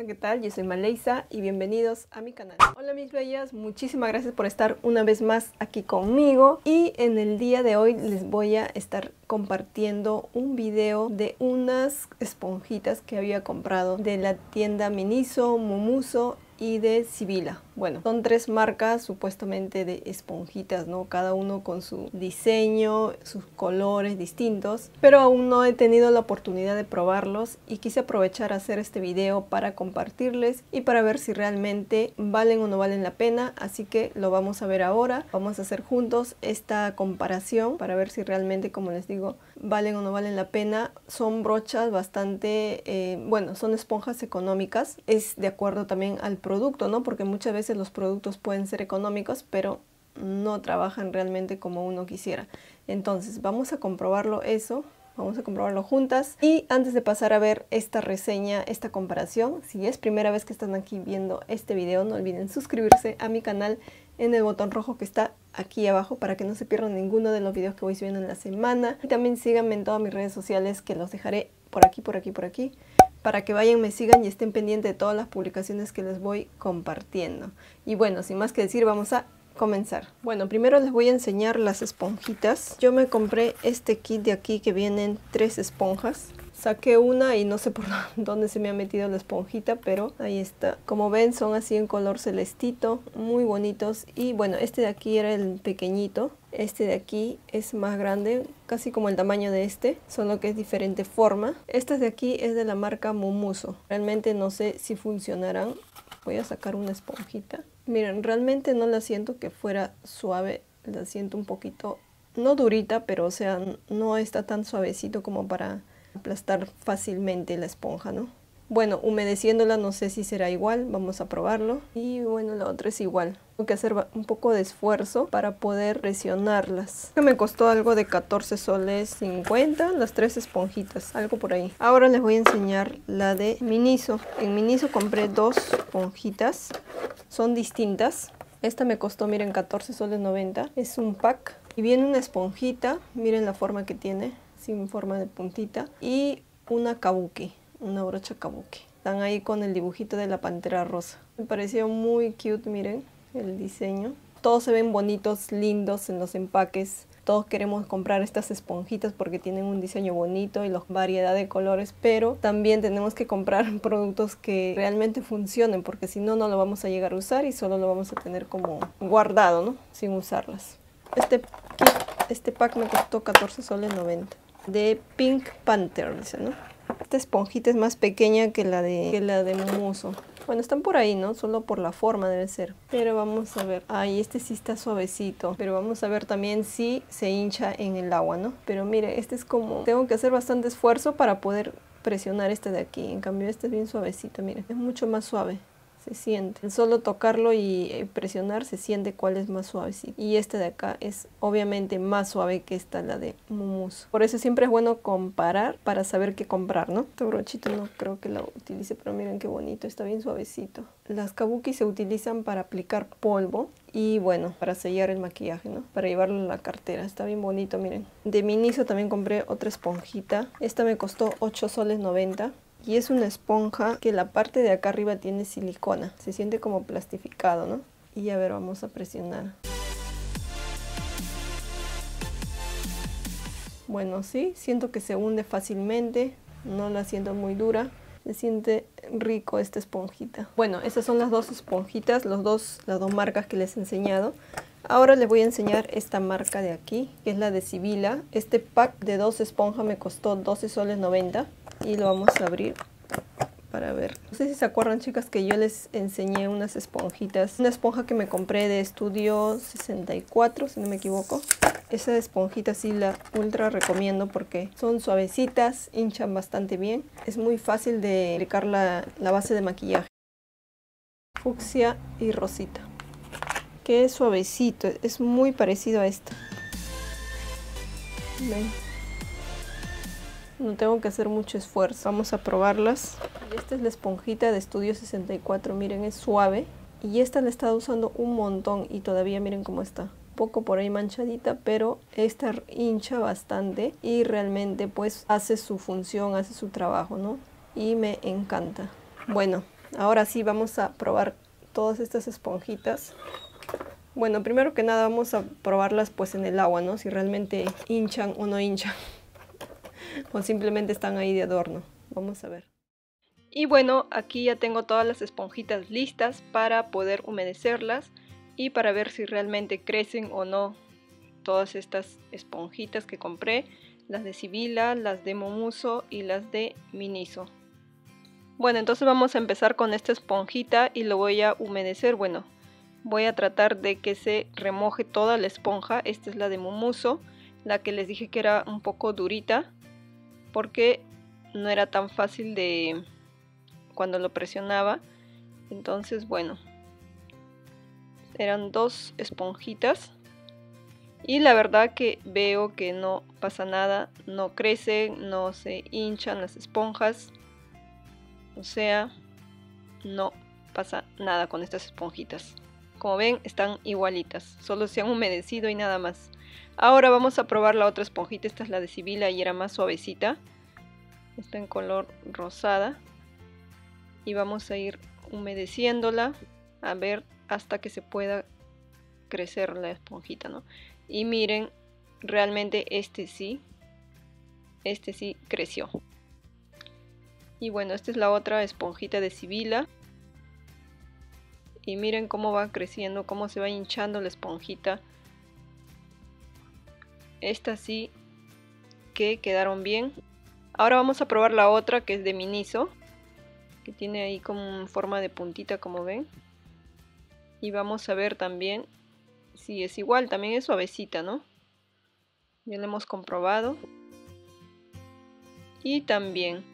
están? ¿Qué tal? Yo soy Maleisa y bienvenidos a mi canal. Hola mis bellas, muchísimas gracias por estar una vez más aquí conmigo. Y en el día de hoy les voy a estar compartiendo un video de unas esponjitas que había comprado de la tienda Miniso, Mumuso y de Sibila. Bueno, son tres marcas supuestamente de esponjitas, ¿no? Cada uno con su diseño, sus colores distintos, pero aún no he tenido la oportunidad de probarlos y quise aprovechar a hacer este video para compartirles y para ver si realmente valen o no valen la pena, así que lo vamos a ver ahora. Vamos a hacer juntos esta comparación para ver si realmente, como les digo, valen o no valen la pena. Son brochas bastante, bueno, son esponjas económicas, es de acuerdo también al producto, ¿no? Porque muchas veces los productos pueden ser económicos, pero no trabajan realmente como uno quisiera. Entonces vamos a comprobarlo eso, vamos a comprobarlo juntas. Y antes de pasar a ver esta reseña, esta comparación, si es primera vez que están aquí viendo este video, no olviden suscribirse a mi canal en el botón rojo que está aquí abajo para que no se pierdan ninguno de los videos que voy subiendo en la semana. Y también síganme en todas mis redes sociales, que los dejaré por aquí, para que vayan, me sigan y estén pendientes de todas las publicaciones que les voy compartiendo. Y bueno, sin más que decir, vamos a comenzar. Bueno, primero les voy a enseñar las esponjitas. Yo me compré este kit de aquí que vienen 3 esponjas. Saqué una y no sé por dónde se me ha metido la esponjita, pero ahí está. Como ven, son así en color celestito, muy bonitos. Y bueno, este de aquí era el pequeñito. Este de aquí es más grande, casi como el tamaño de este, solo que es diferente forma. Este de aquí es de la marca Mumuso. Realmente no sé si funcionarán. Voy a sacar una esponjita. Miren, realmente no la siento que fuera suave. La siento un poquito, no durita, pero o sea, no está tan suavecito como para aplastar fácilmente la esponja, ¿no? Bueno, humedeciéndola no sé si será igual, vamos a probarlo. Y bueno, la otra es igual. Tengo que hacer un poco de esfuerzo para poder presionarlas. Me costó algo de 14 soles 50 las 3 esponjitas, algo por ahí. Ahora les voy a enseñar la de Miniso. En Miniso compré 2 esponjitas, son distintas. Esta me costó, miren, 14 soles 90. Es un pack y viene una esponjita, miren la forma que tiene, sin forma de puntita, y una kabuki, una brocha kabuki. Están ahí con el dibujito de la pantera rosa. Me pareció muy cute, miren el diseño. Todos se ven bonitos, lindos en los empaques. Todos queremos comprar estas esponjitas porque tienen un diseño bonito y la variedad de colores, pero también tenemos que comprar productos que realmente funcionen, porque si no, no lo vamos a llegar a usar y solo lo vamos a tener como guardado, ¿no? Sin usarlas. Este pack me costó 14 soles 90. De Pink Panther, dice, ¿no? Esta esponjita es más pequeña que la de Mumuso. Bueno, están por ahí, ¿no? Solo por la forma debe ser. Pero vamos a ver. Ay, este sí está suavecito. Pero vamos a ver también si se hincha en el agua, ¿no? Pero mire, este es como... Tengo que hacer bastante esfuerzo para poder presionar este de aquí. En cambio, este es bien suavecito, mire. Es mucho más suave. Se siente. Solo tocarlo y presionar se siente cuál es más suave. Sí. Y este de acá es obviamente más suave que esta, la de Mumuso. Por eso siempre es bueno comparar para saber qué comprar, ¿no? Este brochito no creo que lo utilice, pero miren qué bonito, está bien suavecito. Las kabuki se utilizan para aplicar polvo y bueno, para sellar el maquillaje, ¿no? Para llevarlo en la cartera. Está bien bonito, miren. De Miniso también compré otra esponjita. Esta me costó 8 soles 90. Y es una esponja que la parte de acá arriba tiene silicona. Se siente como plastificado, ¿no? Y a ver, vamos a presionar. Bueno, sí, siento que se hunde fácilmente. No la siento muy dura. Se siente rico esta esponjita. Bueno, estas son las 2 esponjitas, las dos marcas que les he enseñado. Ahora les voy a enseñar esta marca de aquí, que es la de Sibila. Este pack de 2 esponjas me costó 12 soles 90. Y lo vamos a abrir para ver. No sé si se acuerdan, chicas, que yo les enseñé unas esponjitas. Una esponja que me compré de Estudio 64, si no me equivoco. Esa esponjita sí la ultra recomiendo porque son suavecitas, hinchan bastante bien. Es muy fácil de aplicar la base de maquillaje. Fucsia y rosita. Que es suavecito, es muy parecido a esta. ¿Ven? No tengo que hacer mucho esfuerzo. Vamos a probarlas. Esta es la esponjita de Estudio 64. Miren, es suave. Y esta la he estado usando un montón y todavía miren cómo está. Un poco por ahí manchadita, pero esta hincha bastante y realmente pues hace su función, hace su trabajo, ¿no? Y me encanta. Bueno, ahora sí vamos a probar todas estas esponjitas. Bueno, primero que nada vamos a probarlas pues en el agua, ¿no? Si realmente hinchan o no hinchan. O simplemente están ahí de adorno. Vamos a ver. Y bueno, aquí ya tengo todas las esponjitas listas para poder humedecerlas y para ver si realmente crecen o no todas estas esponjitas que compré, las de Sibila, las de Momuso y las de Miniso. Bueno, entonces vamos a empezar con esta esponjita y lo voy a humedecer. Bueno, voy a tratar de que se remoje toda la esponja. Esta es la de Momuso, la que les dije que era un poco durita porque no era tan fácil de cuando lo presionaba. Entonces, bueno, eran 2 esponjitas y la verdad que veo que no pasa nada, no crecen, no se hinchan las esponjas, o sea, no pasa nada con estas esponjitas. Como ven, están igualitas, solo se han humedecido y nada más. Ahora vamos a probar la otra esponjita. Esta es la de Sibila y era más suavecita, está en color rosada. Y vamos a ir humedeciéndola a ver hasta que se pueda crecer la esponjita, ¿no? Y miren, realmente este sí creció. Y bueno, esta es la otra esponjita de Sibila. Y miren cómo va creciendo, cómo se va hinchando la esponjita. Estas sí que quedaron bien. Ahora vamos a probar la otra, que es de Miniso, que tiene ahí como forma de puntita, como ven. Y vamos a ver también si es igual, también es suavecita, ¿no? Ya lo hemos comprobado. Y también.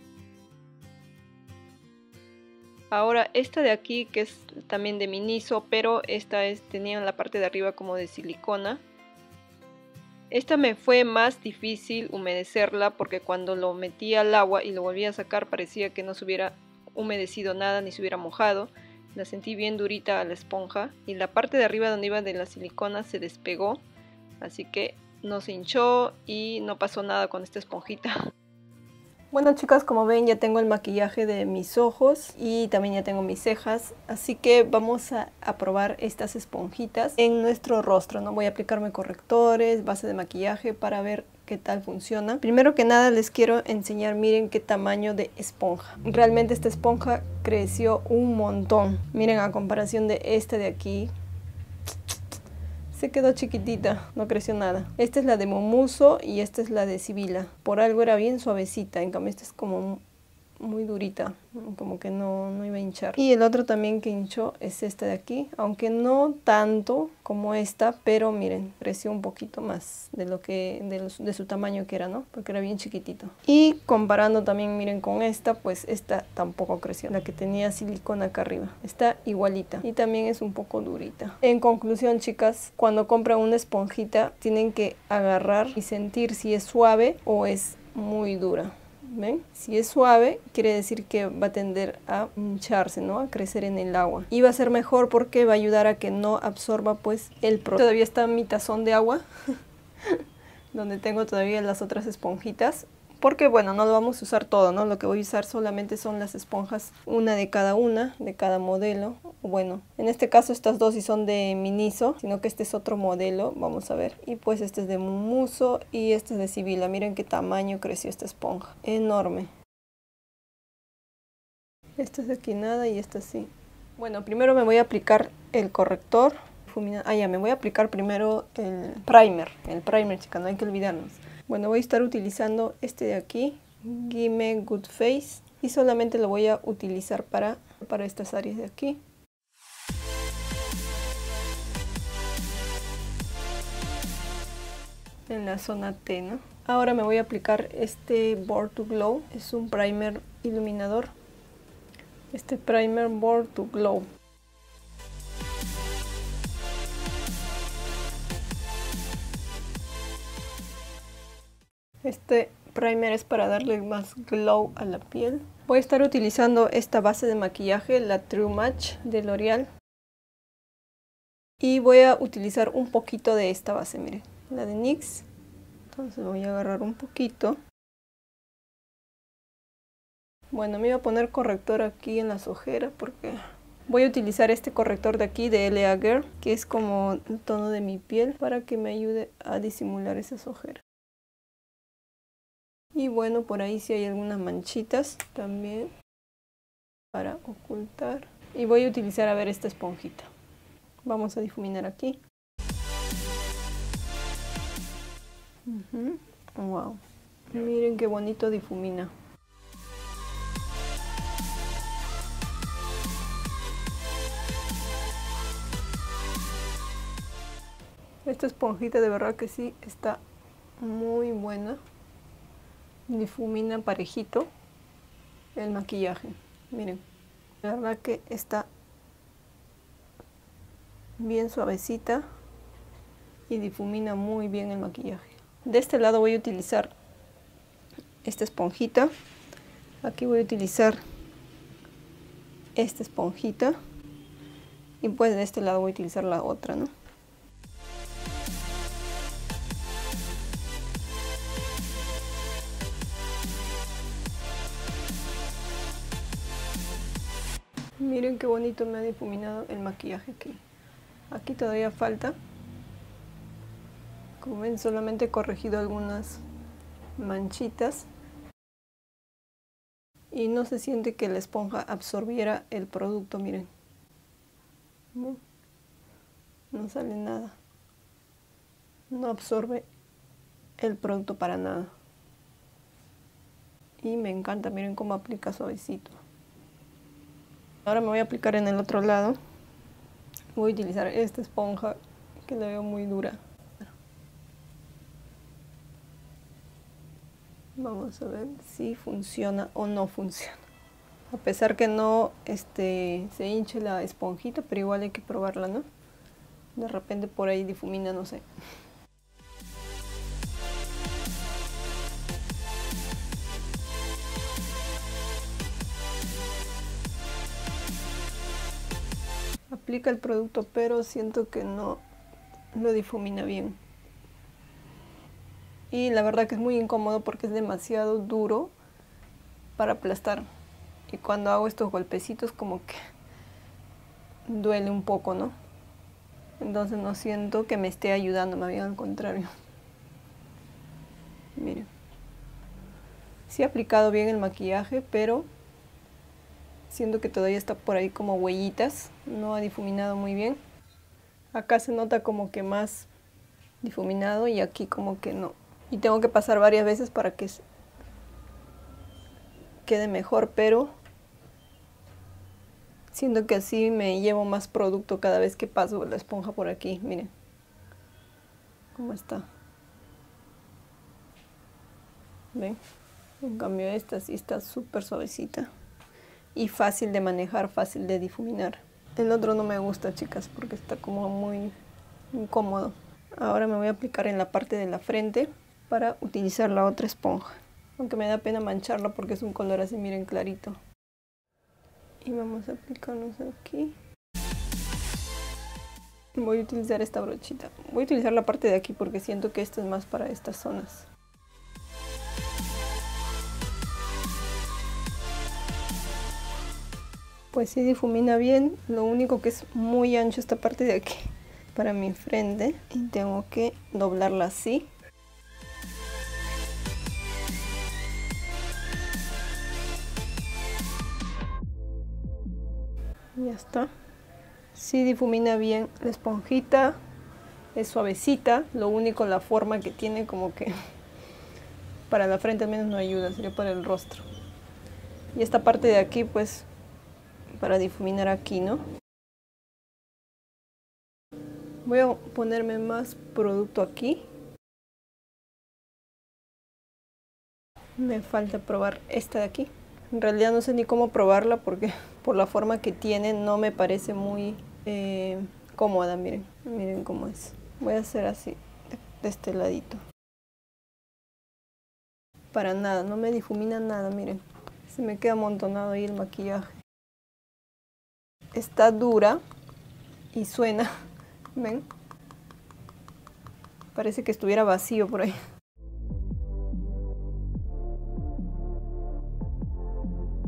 Ahora esta de aquí, que es también de Miniso, pero esta tenía en la parte de arriba como de silicona. Esta me fue más difícil humedecerla porque cuando lo metí al agua y lo volví a sacar parecía que no se hubiera humedecido nada ni se hubiera mojado. La sentí bien durita a la esponja y la parte de arriba donde iba de la silicona se despegó, así que no se hinchó y no pasó nada con esta esponjita. Bueno, chicas, como ven ya tengo el maquillaje de mis ojos y también ya tengo mis cejas, así que vamos a probar estas esponjitas en nuestro rostro, ¿no? Voy a aplicarme correctores, base de maquillaje para ver qué tal funciona. Primero que nada les quiero enseñar, miren qué tamaño de esponja. Realmente esta esponja creció un montón. Miren, a comparación de esta de aquí, se quedó chiquitita, no creció nada. Esta es la de Momuso y esta es la de Sibila. Por algo era bien suavecita, en cambio esta es como muy durita, como que no iba a hinchar. Y el otro también que hinchó es esta de aquí, aunque no tanto como esta, pero miren, creció un poquito más de lo que de su tamaño que era, ¿no? Porque era bien chiquitito. Y comparando también, miren, con esta, pues esta tampoco creció, la que tenía silicona acá arriba. Está igualita y también es un poco durita. En conclusión, chicas, cuando compran una esponjita tienen que agarrar y sentir si es suave o es muy dura. ¿Ven? Si es suave, quiere decir que va a tender a hincharse, ¿no? A crecer en el agua. Y va a ser mejor porque va a ayudar a que no absorba pues el producto. Todavía está mi tazón de agua, donde tengo todavía las otras esponjitas. Porque bueno, no lo vamos a usar todo, ¿no? Lo que voy a usar solamente son las esponjas, una, de cada modelo. Bueno, en este caso estas dos sí son de Miniso, sino que este es otro modelo, vamos a ver. Y pues este es de Momuso y este es de Sibila. Miren qué tamaño creció esta esponja, enorme. Esta es de aquí nada y esta sí. Bueno, primero me voy a aplicar el corrector. Ya, me voy a aplicar primero el primer, chicas, no hay que olvidarnos. Bueno, voy a estar utilizando este de aquí, Gimme Good Face, y solamente lo voy a utilizar para estas áreas de aquí. En la zona T, ¿no? Ahora me voy a aplicar este Born to Glow, es un primer iluminador. Este primer Born to Glow. Este primer es para darle más glow a la piel. Voy a estar utilizando esta base de maquillaje, la True Match de L'Oreal. Y voy a utilizar un poquito de esta base, miren, la de NYX. Entonces voy a agarrar un poquito. Bueno, me voy a poner corrector aquí en las ojeras porque voy a utilizar este corrector de aquí de L.A. Girl, que es como el tono de mi piel, para que me ayude a disimular esas ojeras. Y bueno, por ahí sí hay algunas manchitas también para ocultar. Y voy a utilizar, a ver, esta esponjita. Vamos a difuminar aquí. Wow. Miren qué bonito difumina. Esta esponjita de verdad que sí está muy buena. Difumina parejito el maquillaje. Miren, la verdad que está bien suavecita y difumina muy bien el maquillaje. De este lado voy a utilizar esta esponjita. Aquí voy a utilizar esta esponjita. Y pues de este lado voy a utilizar la otra, ¿no? Miren qué bonito me ha difuminado el maquillaje aquí. Aquí todavía falta. Como ven, solamente he corregido algunas manchitas. Y no se siente que la esponja absorbiera el producto, miren. No sale nada. No absorbe el producto para nada. Y me encanta, miren cómo aplica suavecito. Ahora me voy a aplicar en el otro lado. Voy a utilizar esta esponja que la veo muy dura. Vamos a ver si funciona o no funciona. A pesar que no se hinche la esponjita, pero igual hay que probarla, ¿no? De repente por ahí difumina, no sé. Aplica el producto, pero siento que no lo difumina bien. Y la verdad que es muy incómodo porque es demasiado duro para aplastar. Y cuando hago estos golpecitos como que duele un poco, ¿no? Entonces no siento que me esté ayudando, más bien al contrario. Miren. Sí he aplicado bien el maquillaje, pero siento que todavía está por ahí como huellitas. No ha difuminado muy bien. Acá se nota como que más difuminado y aquí como que no. Y tengo que pasar varias veces para que quede mejor, pero siento que así me llevo más producto cada vez que paso la esponja por aquí. Miren cómo está. ¿Ven? En cambio esta sí está súper suavecita y fácil de manejar, fácil de difuminar. El otro no me gusta, chicas, porque está como muy incómodo. Ahora me voy a aplicar en la parte de la frente para utilizar la otra esponja. Aunque me da pena mancharla porque es un color así, miren, clarito. Y vamos a aplicarnos aquí. Voy a utilizar esta brochita. Voy a utilizar la parte de aquí porque siento que esta es más para estas zonas. Pues sí difumina bien, lo único que es muy ancho esta parte de aquí para mi frente y tengo que doblarla así. Ya está. Sí difumina bien la esponjita, es suavecita, lo único la forma que tiene como que para la frente al menos no ayuda, sería para el rostro. Y esta parte de aquí pues para difuminar aquí, ¿no? Voy a ponerme más producto aquí. Me falta probar esta de aquí. En realidad no sé ni cómo probarla porque por la forma que tiene no me parece muy cómoda, miren. Miren cómo es. Voy a hacer así, de este ladito. Para nada, no me difumina nada, miren. Se me queda amontonado ahí el maquillaje. Está dura y suena, ¿ven? Parece que estuviera vacío por ahí.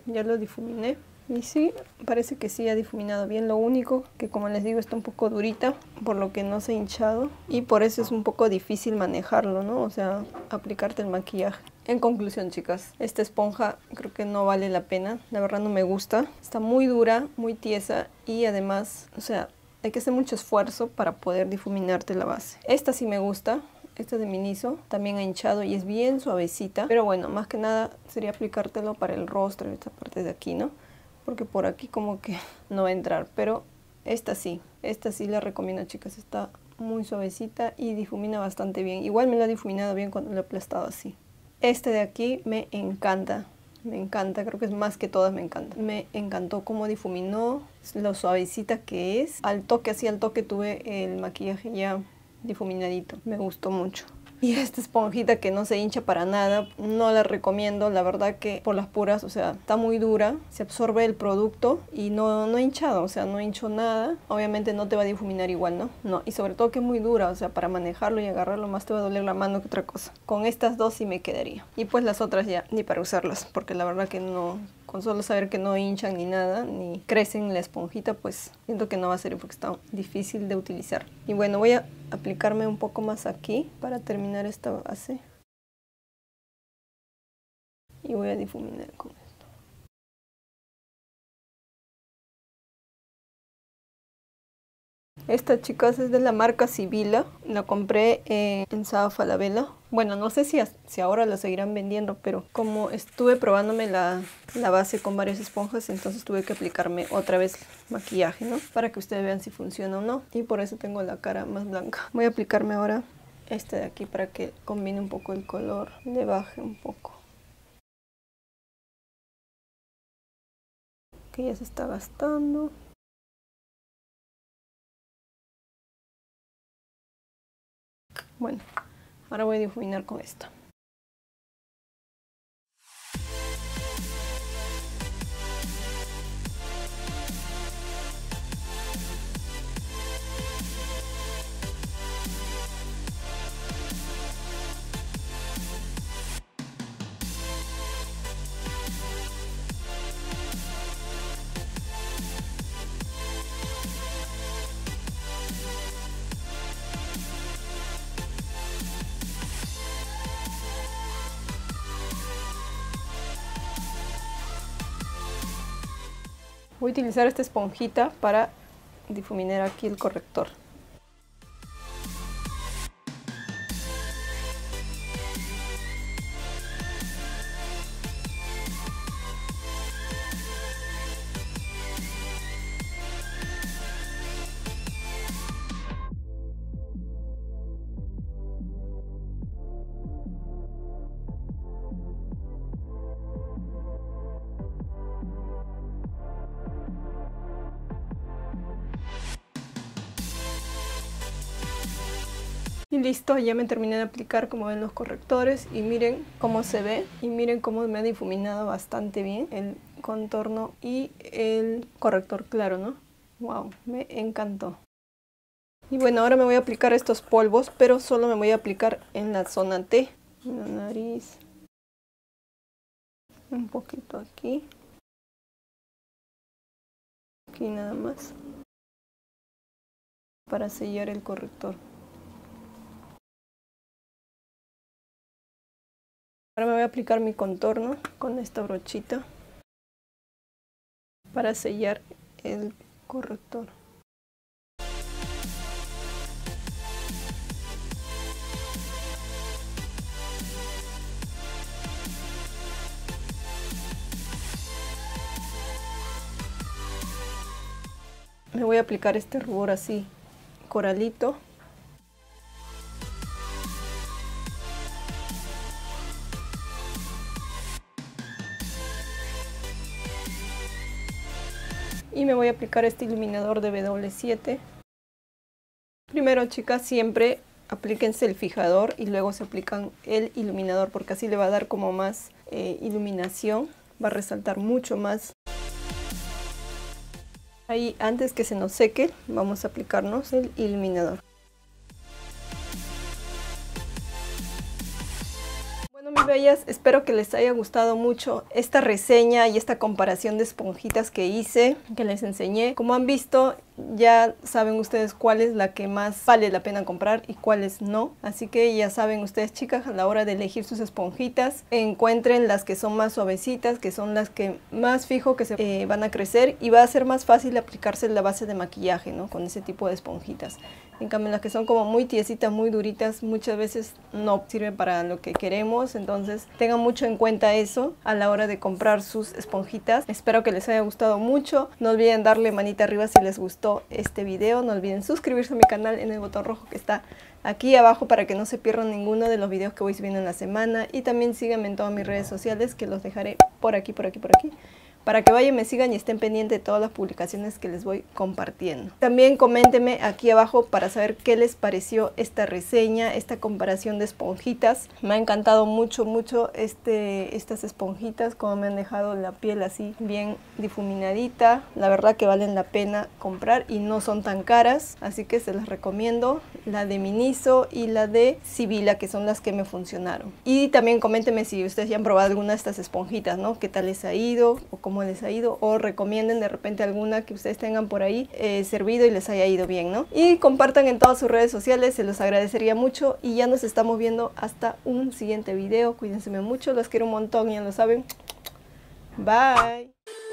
ya lo difuminé. Y sí, parece que sí ha difuminado bien. Lo único que, como les digo, está un poco durita, por lo que no se ha hinchado. Y por eso es un poco difícil manejarlo, ¿no? O sea, aplicarte el maquillaje. En conclusión, chicas, esta esponja creo que no vale la pena. La verdad no me gusta. Está muy dura, muy tiesa y además, o sea, hay que hacer mucho esfuerzo para poder difuminarte la base. Esta sí me gusta. Esta de Miniso también ha hinchado y es bien suavecita. Pero bueno, más que nada sería aplicártelo para el rostro, esta parte de aquí, ¿no? Porque por aquí como que no va a entrar, pero esta sí la recomiendo, chicas. Está muy suavecita y difumina bastante bien. Igual me lo ha difuminado bien cuando lo he aplastado así. Este de aquí me encanta, creo que es más que todas, me encanta. Me encantó cómo difuminó, lo suavecita que es. Al toque tuve el maquillaje ya difuminadito, me gustó mucho. Y esta esponjita que no se hincha para nada, no la recomiendo, la verdad que por las puras, o sea, está muy dura, se absorbe el producto y no ha hinchado, o sea, no hinchó nada. Obviamente no te va a difuminar igual, ¿no? No, y sobre todo que es muy dura, o sea, para manejarlo y agarrarlo más te va a doler la mano que otra cosa. Con estas dos sí me quedaría. Y pues las otras ya ni para usarlas, porque la verdad que no, con solo saber que no hinchan ni nada, ni crecen la esponjita, pues siento que no va a ser porque está difícil de utilizar. Y bueno, voy a aplicarme un poco más aquí para terminar esta base. Y voy a difuminar con esto. Esta, chicas, es de la marca Sibila. La compré en Saba Falabella. Bueno, no sé si ahora la seguirán vendiendo, pero como estuve probándome la base con varias esponjas, entonces tuve que aplicarme otra vez maquillaje, ¿no? Para que ustedes vean si funciona o no. Y por eso tengo la cara más blanca. Voy a aplicarme ahora este de aquí para que combine un poco el color, le baje un poco. Que ya se está gastando. Bueno, ahora voy a difuminar con esto. Voy a utilizar esta esponjita para difuminar aquí el corrector. Y listo, ya me terminé de aplicar, como ven, los correctores y miren cómo se ve y miren cómo me ha difuminado bastante bien el contorno y el corrector claro, ¿no? Wow, me encantó. Y bueno, ahora me voy a aplicar estos polvos, pero solo me voy a aplicar en la zona T, en la nariz, un poquito aquí, aquí nada más, para sellar el corrector. Ahora me voy a aplicar mi contorno con esta brochita para sellar el corrector. Me voy a aplicar este rubor así, coralito. Y me voy a aplicar este iluminador de W7. Primero, chicas, siempre aplíquense el fijador y luego se aplican el iluminador, porque así le va a dar como más iluminación, va a resaltar mucho más. Ahí, antes que se nos seque, vamos a aplicarnos el iluminador. Bueno, mis Bellas, espero que les haya gustado mucho esta reseña y esta comparación de esponjitas que hice, que les enseñé. Como han visto, ya saben ustedes cuál es la que más vale la pena comprar y cuáles no. Así que ya saben ustedes, chicas, a la hora de elegir sus esponjitas, encuentren las que son más suavecitas, que son las que más fijo que se van a crecer, y va a ser más fácil aplicarse la base de maquillaje, ¿no? Con ese tipo de esponjitas. En cambio, las que son como muy tiesitas, muy duritas, muchas veces no sirven para lo que queremos. Entonces tengan mucho en cuenta eso a la hora de comprar sus esponjitas. Espero que les haya gustado mucho. No olviden darle manita arriba si les gustó este video. No olviden suscribirse a mi canal en el botón rojo que está aquí abajo para que no se pierdan ninguno de los videos que voy subiendo en la semana. Y también síganme en todas mis redes sociales, que los dejaré por aquí, para que vayan, me sigan y estén pendientes de todas las publicaciones que les voy compartiendo. También coméntenme aquí abajo para saber qué les pareció esta reseña, esta comparación de esponjitas. Me ha encantado mucho estas esponjitas, como me han dejado la piel así bien difuminadita. La verdad que valen la pena comprar y no son tan caras, así que se las recomiendo. La de Miniso y la de Sibila, que son las que me funcionaron. Y también coméntenme si ustedes ya han probado alguna de estas esponjitas, ¿no? ¿Qué tal les ha ido? O cómo les ha ido, o recomienden de repente alguna que ustedes tengan por ahí servido y les haya ido bien, ¿no? Y compartan en todas sus redes sociales, se los agradecería mucho. Y ya nos estamos viendo hasta un siguiente video. Cuídense mucho, los quiero un montón, ya lo saben. Bye.